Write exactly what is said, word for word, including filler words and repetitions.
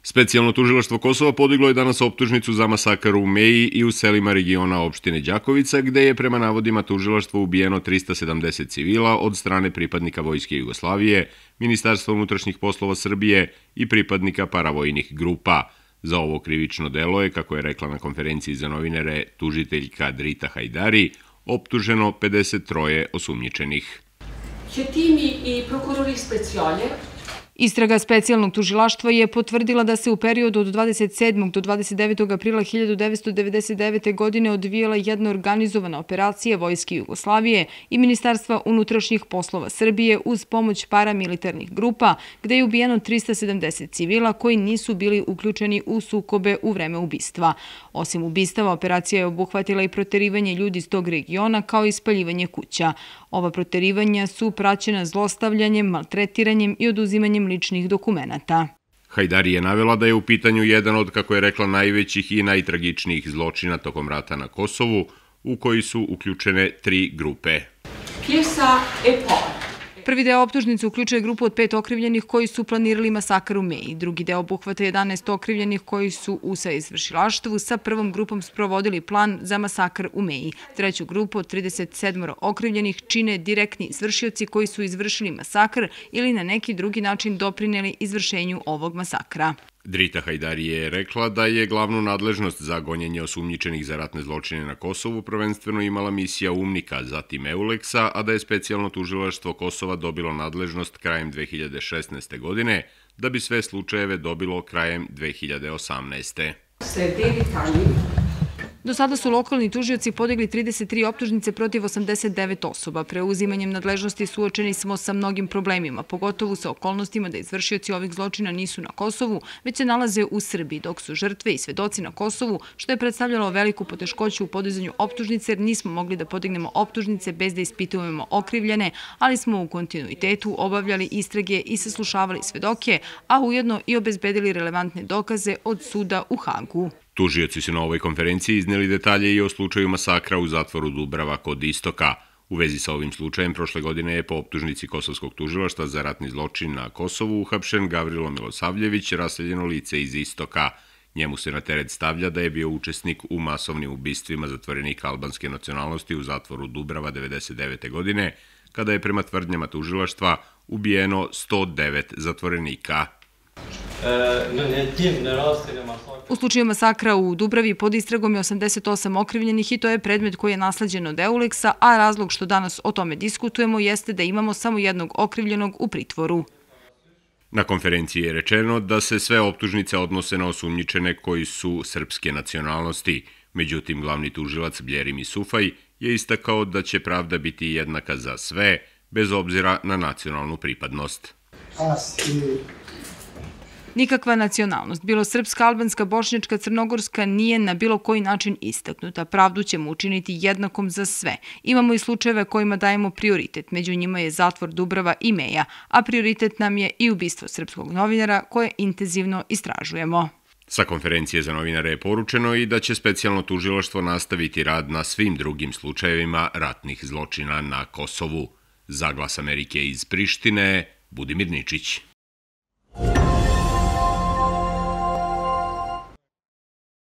Specijalno tužilaštvo Kosova podiglo je danas optužnicu za masakar u Meji i u selima regiona opštine Đakovica, gde je prema navodima tužilaštva ubijeno trista sedamdeset civila od strane pripadnika Vojske Jugoslavije, Ministarstva unutrašnjih poslova Srbije i pripadnika paravojnih grupa. Za ovo krivično delo je, kako je rekla na konferenciji za novinare tužiteljka Drita Hajdari, optuženo pedeset troje osumnjičenih. Timi i prokurori specijalje. Istraga specijalnog tužilaštva je potvrdila da se u periodu od dvadeset sedmog do dvadeset devetog aprila hiljadu devetsto devedeset devete. godine odvijala jedna organizovana operacija Vojske Jugoslavije i Ministarstva unutrašnjih poslova Srbije uz pomoć paramilitarnih grupa, gde je ubijeno trista sedamdeset civila koji nisu bili uključeni u sukobe u vreme ubistva. Osim ubistava, operacija je obuhvatila i proterivanje ljudi iz tog regiona kao i spaljivanje kuća. Ova proterivanja su praćena zlostavljanjem, maltretiranjem i oduzimanjem ličnih dokumenata. Hajdari je navela da je u pitanju jedan od, kako je rekla, najvećih i najtragičnijih zločina tokom rata na Kosovu, u koji su uključene tri grupe. Pjesa e por. Prvi deo optužnice uključuje grupu od pet okrivljenih koji su planirali masakar u Meji. Drugi deo obuhvata jedanaest okrivljenih koji su u saizvršilaštvu sa prvom grupom sprovodili plan za masakar u Meji. Treću grupu od trideset sedam okrivljenih čine direktni izvršioci koji su izvršili masakr ili na neki drugi način doprineli izvršenju ovog masakra. Drita Hajdari je rekla da je glavnu nadležnost za gonjenje osumnjičenih za ratne zločine na Kosovu prvenstveno imala misija UMNIK-a, zatim EULEX-a, a da je specijalno tužilaštvo Kosova dobilo nadležnost krajem dve hiljade šesnaeste. godine, da bi sve slučajeve dobilo krajem dve hiljade osamnaeste. Do sada su lokalni tužioci podigli trideset tri optužnice protiv osamdeset devet osoba. Preuzimanjem nadležnosti suočeni smo sa mnogim problemima, pogotovo sa okolnostima da izvršioci ovih zločina nisu na Kosovu, već se nalaze u Srbiji, dok su žrtve i svedoci na Kosovu, što je predstavljalo veliku poteškoću u podizanju optužnice, jer nismo mogli da podignemo optužnice bez da ispitujemo okrivljene, ali smo u kontinuitetu obavljali istrage i saslušavali svedoke, a ujedno i obezbedili relevantne dokaze od suda u Hagu. Tužioci su na ovoj konferenciji izneli detalje i o slučaju masakra u zatvoru Dubrava kod Istoka. U vezi sa ovim slučajem prošle godine je po optužnici Kosovskog tužilaštva za ratni zločin na Kosovu uhapšen Gavrilo Milosavljević, raseljeno lice iz Istoka. Njemu se na teret stavlja da je bio učesnik u masovnim ubistvima zatvorenika albanske nacionalnosti u zatvoru Dubrava devedeset devete. godine, kada je prema tvrdnjama tužilaštva ubijeno sto devet zatvorenika. U slučaju masakra u Dubravi pod istragom je osamdeset osam okrivljenih i to je predmet koji je nasleđen od EULEX-a, a razlog što danas o tome diskutujemo jeste da imamo samo jednog okrivljenog u pritvoru. Na konferenciji je rečeno da se sve optužnice odnose na osumnjičene koji su srpske nacionalnosti. Međutim, glavni tužilac Bljerim Isufaj je istakao da će pravda biti jednaka za sve, bez obzira na nacionalnu pripadnost. Nikakva nacionalnost, bilo srpska, albanska, bošnjačka, crnogorska, nije na bilo koji način istaknuta. Pravdu ćemo učiniti jednakom za sve. Imamo i slučajeve kojima dajemo prioritet. Među njima je zatvor Dubrava i Meja, a prioritet nam je i ubistvo srpskog novinara koje intenzivno istražujemo. Sa konferencije za novinare je poručeno i da će specijalno tužilaštvo nastaviti rad na svim drugim slučajevima ratnih zločina na Kosovu. Za Glas Amerike iz Prištine, Budimir Ničić.